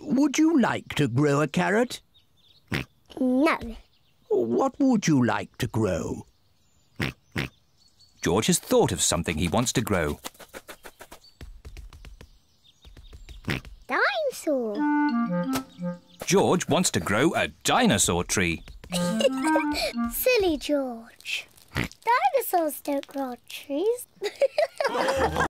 Would you like to grow a carrot? No. What would you like to grow? George has thought of something he wants to grow. Dinosaur. George wants to grow a dinosaur tree. Silly George. Dinosaurs don't grow on trees.